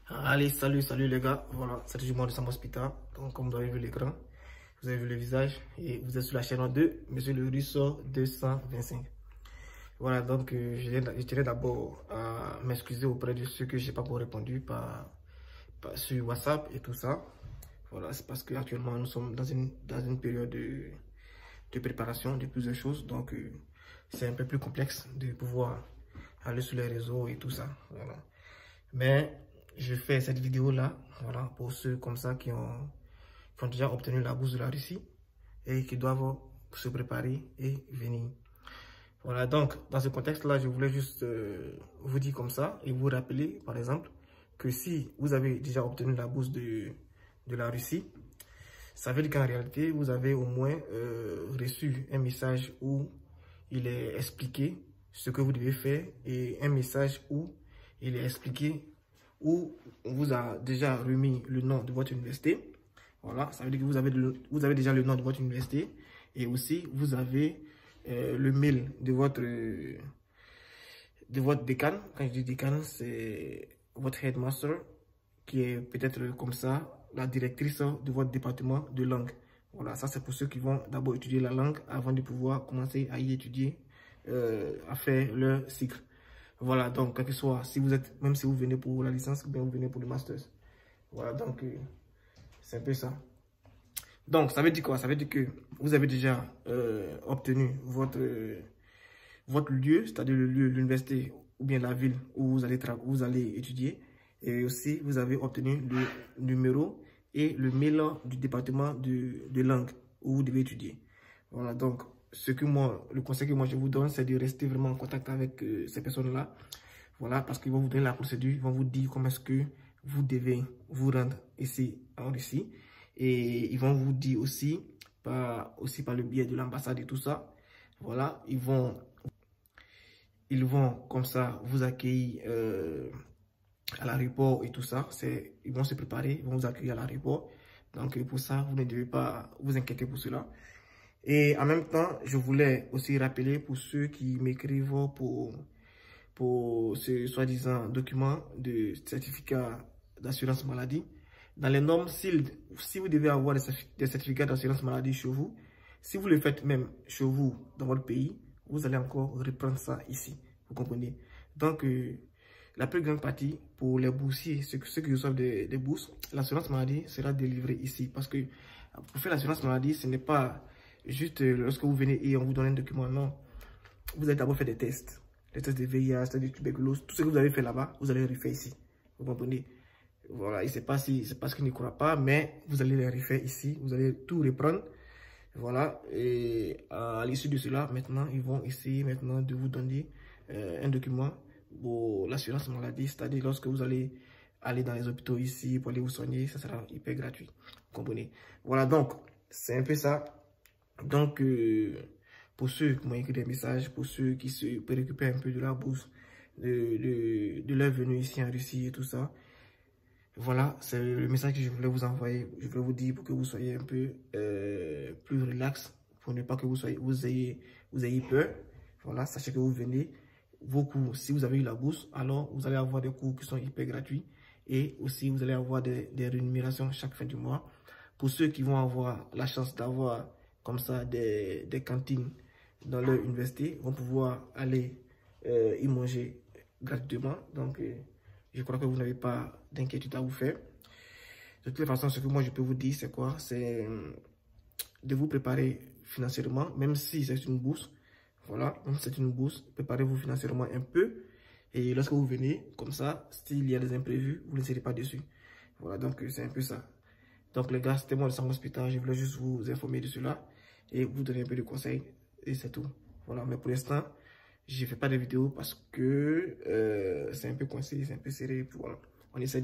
Allez, salut les gars. Voilà, c'est toujours moi de Sam Hospital. Donc, comme vous avez vu l'écran, vous avez vu le visage et vous êtes sur la chaîne 2, Monsieur le Russo 225. Voilà, donc je tiens d'abord à m'excuser auprès de ceux que j'ai pas pour répondu sur WhatsApp et tout ça. Voilà, c'est parce qu'actuellement nous sommes dans une période de préparation de plusieurs choses. Donc, c'est un peu plus complexe de pouvoir aller sur les réseaux et tout ça. Voilà. Mais je fais cette vidéo là, voilà, pour ceux comme ça qui ont déjà obtenu la bourse de la Russie et qui doivent se préparer et venir. Voilà, donc dans ce contexte là, je voulais juste vous dire comme ça et vous rappeler par exemple que si vous avez déjà obtenu la bourse de la Russie, ça veut dire qu'en réalité vous avez au moins reçu un message où il est expliqué ce que vous devez faire et un message où il est expliqué où on vous a déjà remis le nom de votre université. Voilà, ça veut dire que vous avez déjà le nom de votre université et aussi vous avez le mail de votre décan. Quand je dis décan, c'est votre headmaster qui est peut-être comme ça la directrice de votre département de langue. Voilà, ça c'est pour ceux qui vont d'abord étudier la langue avant de pouvoir commencer à y étudier, à faire leur cycle. Voilà, donc, quel que soit, même si vous venez pour la licence ou bien vous venez pour le master. Voilà, donc, c'est un peu ça. Donc, ça veut dire quoi? Ça veut dire que vous avez déjà obtenu votre lieu, c'est-à-dire le lieu, l'université ou bien la ville où vous allez étudier. Et aussi, vous avez obtenu le numéro et le mail du département de langue où vous devez étudier. Voilà, donc, le conseil que moi je vous donne, c'est de rester vraiment en contact avec ces personnes-là. Voilà, parce qu'ils vont vous donner la procédure, ils vont vous dire comment est-ce que vous devez vous rendre ici en Russie. Et ils vont vous dire aussi par le biais de l'ambassade et tout ça. Voilà, ils vont comme ça vous accueillir à l'aéroport et tout ça. Ils vont se préparer, ils vont vous accueillir à l'aéroport. Donc pour ça, vous ne devez pas vous inquiéter pour cela. Et en même temps, je voulais aussi rappeler pour ceux qui m'écrivent pour ce soi-disant document de certificat d'assurance maladie. Dans les normes, si vous devez avoir des certificats d'assurance maladie chez vous, si vous le faites même chez vous, dans votre pays, vous allez encore reprendre ça ici. Vous comprenez? Donc, la plus grande partie pour les boursiers, ceux qui reçoivent des bourses, l'assurance maladie sera délivrée ici. Parce que pour faire l'assurance maladie, ce n'est pas juste lorsque vous venez et on vous donne un document, non. Vous allez d'abord faire des tests. Les tests de VIH, de tuberculose, tout ce que vous avez fait là-bas, vous allez les refaire ici. Vous comprenez? Voilà, et c'est pas ce qu'ils ne croient pas, mais vous allez les refaire ici. Vous allez tout reprendre. Voilà, et à l'issue de cela, maintenant, ils vont essayer maintenant de vous donner un document pour l'assurance maladie, c'est-à-dire lorsque vous allez aller dans les hôpitaux ici pour aller vous soigner, ça sera hyper gratuit. Vous comprenez? Voilà, donc, c'est un peu ça. Donc, pour ceux qui m'ont écrit des messages, pour ceux qui se préoccupaient un peu de la bourse, de leur venue ici en Russie et tout ça, voilà, c'est le message que je voulais vous envoyer. Je voulais vous dire pour que vous soyez un peu plus relax, pour ne pas que vous ayez peur. Voilà, sachez que vous venez, vos cours, si vous avez eu la bourse, alors vous allez avoir des cours qui sont hyper gratuits. Et aussi, vous allez avoir des rémunérations chaque fin du mois. Pour ceux qui vont avoir la chance d'avoir comme ça des cantines dans leur université, vont pouvoir aller y manger gratuitement. Donc, je crois que vous n'avez pas d'inquiétude à vous faire. De toute façon, ce que moi je peux vous dire, c'est quoi? C'est de vous préparer financièrement, même si c'est une bourse. Voilà, même si c'est une bourse, préparez-vous financièrement un peu. Et lorsque vous venez, comme ça, s'il y a des imprévus, vous ne serez pas dessus. Voilà, donc c'est un peu ça. Donc les gars, c'était moi le Sam Hospital. Je voulais juste vous informer de cela et vous donner un peu de conseils. Et c'est tout. Voilà, mais pour l'instant, je ne fais pas de vidéo parce que c'est un peu coincé, c'est un peu serré. Puis voilà, on essaie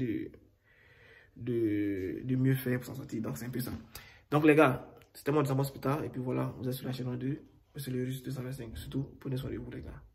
de mieux faire pour s'en sortir. Donc c'est un peu ça. Donc les gars, c'était moi le Sam Hospital. Et puis voilà, vous êtes sur la chaîne 2. C'est le Russe 225. Surtout, prenez soin de vous les gars.